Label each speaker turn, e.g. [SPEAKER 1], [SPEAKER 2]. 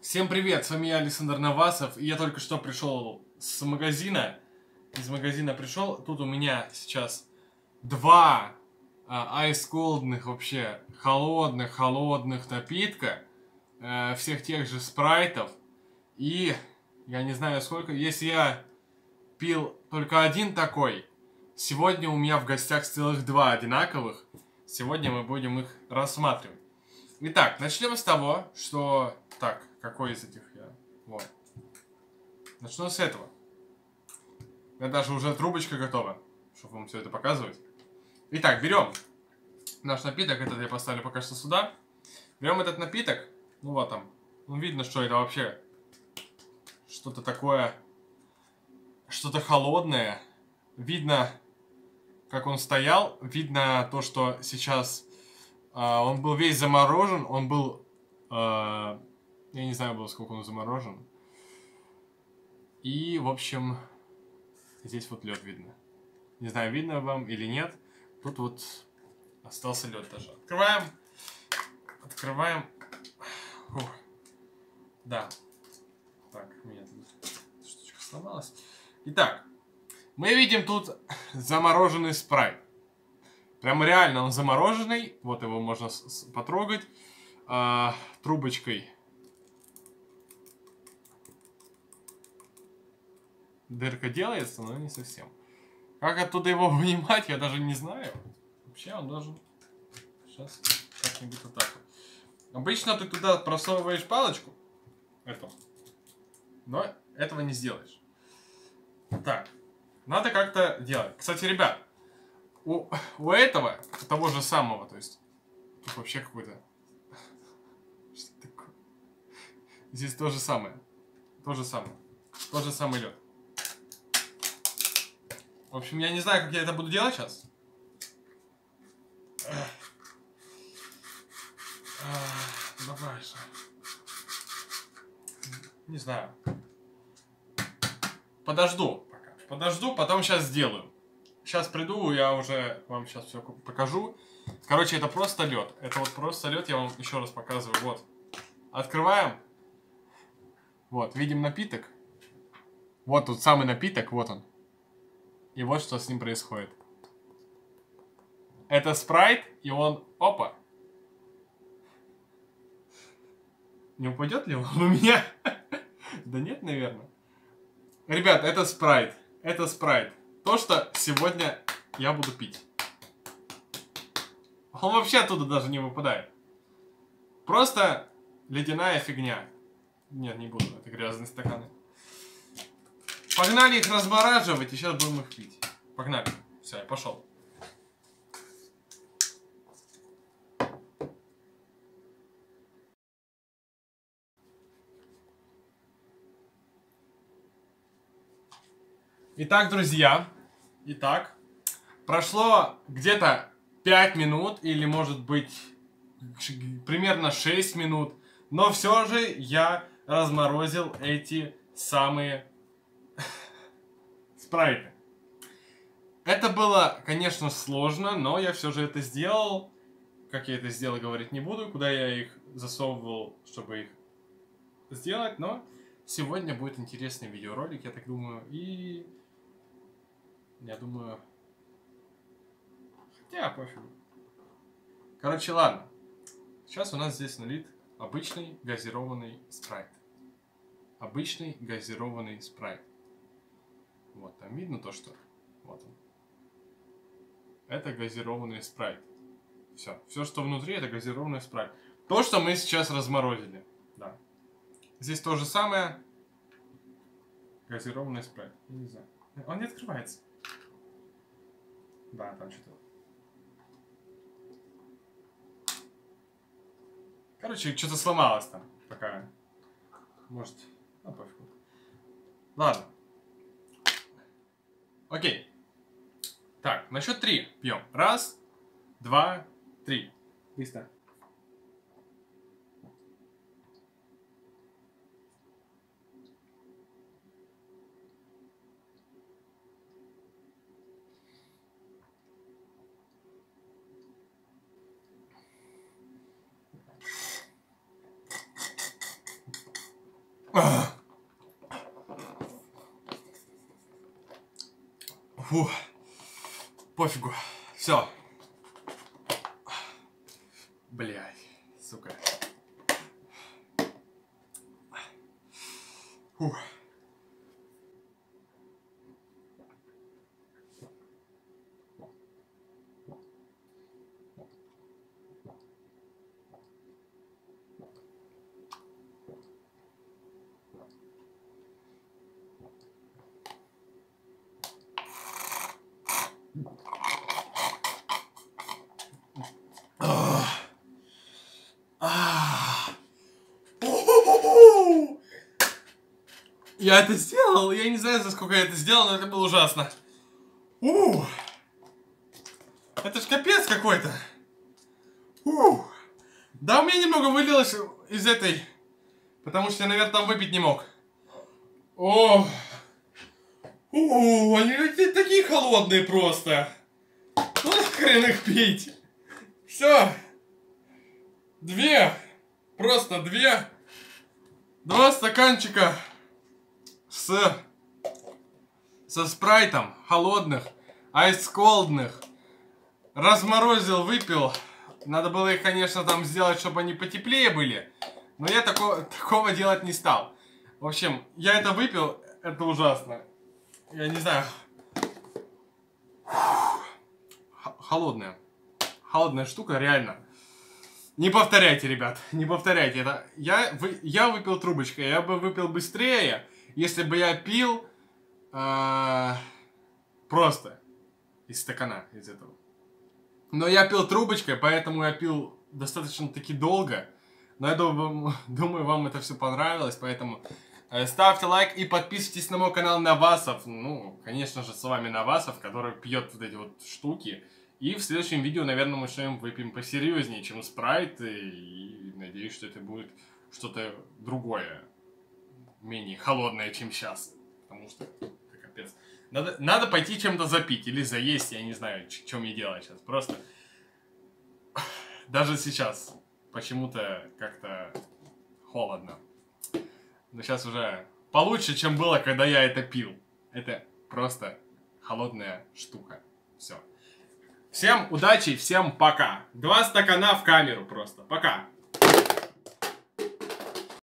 [SPEAKER 1] Всем привет, с вами я, Александр Новасов, и я только что пришел с магазина. Из магазина пришел, тут у меня сейчас два айс-колдных, вообще холодных напитка, всех тех же спрайтов, и я не знаю сколько, если я пил только один такой, сегодня у меня в гостях целых два одинаковых, сегодня мы будем их рассматривать. Итак, начнем с того, что... Так, какой из этих я... Вот. Начну с этого. У меня даже уже трубочка готова, чтобы вам все это показывать. Итак, берем наш напиток. Этот я поставлю пока что сюда. Берем этот напиток. Ну вот там. Ну видно, что это вообще что-то такое... Что-то холодное. Видно, как он стоял. Видно то, что сейчас... он был весь заморожен. Он был... я не знаю, было, сколько он заморожен. И, в общем, здесь вот лед видно. Не знаю, видно вам или нет. Тут вот остался лед даже. Открываем. Открываем. Фух. Да. Так, у меня тут штучка сломалась. Итак, мы видим тут замороженный спрайт. Прям реально он замороженный. Вот его можно потрогать. Трубочкой. Дырка делается, но не совсем. Как оттуда его вынимать, я даже не знаю. Вообще он должен... Сейчас как-нибудь вот так вот. Обычно ты туда просовываешь палочку. Эту. Но этого не сделаешь. Так. Надо как-то делать. Кстати, ребят. У этого, того же самого, то есть... Тут вообще какой-то... Что такое? Здесь то же самое. То же самое. Тот же самый лед. В общем, я не знаю, как я это буду делать сейчас. Давай же. Не знаю. Подожду пока. Подожду, потом сейчас сделаю. Сейчас приду, я уже вам сейчас все покажу. Короче, это просто лед. Это вот просто лед, я вам еще раз показываю. Вот. Открываем. Вот, видим напиток. Вот тут самый напиток, вот он. И вот что с ним происходит. Это спрайт, и он... Опа! Не упадет ли он у меня? Да нет, наверное. Ребят, это спрайт. Это спрайт. То, что сегодня я буду пить. Он вообще оттуда даже не выпадает. Просто ледяная фигня. Нет, не буду. Это грязные стаканы. Погнали их размораживать, и сейчас будем их пить. Погнали. Все, я пошел. Итак, друзья. Итак. Прошло где-то 5 минут, или может быть примерно 6 минут. Но все же я разморозил эти самые спрайты. Это было, конечно, сложно, но я все же это сделал. Как я это сделал, говорить не буду. Куда я их засовывал, чтобы их сделать. Но сегодня будет интересный видеоролик, я так думаю. И я думаю... Хотя, пофигу. Короче, ладно. Сейчас у нас здесь налит обычный газированный спрайт. Обычный газированный спрайт. Вот, там видно то, что... Вот он. Это газированный спрайт. Все. Все, что внутри, это газированный спрайт. То, что мы сейчас разморозили. Да. Здесь то же самое. Газированный спрайт. Я не знаю. Он не открывается. Да, там что-то... Короче, что-то сломалось там. Пока. Может... Ну, пофигу. Ладно. Окей. Так, на счет 3 пьем. Раз, два, три. Быстро. Фу. Пофигу. Все. Блядь, сука. Фух. Я это сделал, я не знаю, за сколько я это сделал, но это было ужасно. Это ж капец какой-то. Да, у меня немного вылилось из этой, потому что я, наверное, там выпить не мог. Они такие холодные просто. Ну нахрен их пить. Все. Просто два стаканчика со спрайтом холодных, айсколдных. Разморозил, выпил. Надо было их, конечно, там сделать, чтобы они потеплее были. Но я такого делать не стал. В общем, я это выпил, это ужасно. Я не знаю. Холодная. Холодная штука, реально. Не повторяйте, ребят, не повторяйте. Это я выпил трубочкой, я бы выпил быстрее, если бы я пил просто из стакана, из этого. Но я пил трубочкой, поэтому я пил достаточно-таки долго. Но я думаю, вам это все понравилось, поэтому ставьте лайк и подписывайтесь на мой канал Навасов. Ну, конечно же, с вами Навасов, который пьет вот эти вот штуки. И в следующем видео, наверное, мы что-нибудь выпьем посерьезнее, чем спрайт. И надеюсь, что это будет что-то другое, менее холодное, чем сейчас. Потому что это капец. Надо пойти чем-то запить или заесть, я не знаю, что мне делать сейчас. Просто даже сейчас почему-то как-то холодно. Но сейчас уже получше, чем было, когда я это пил. Это просто холодная штука. Все. Всем удачи, всем пока. 2 стакана в камеру просто. Пока.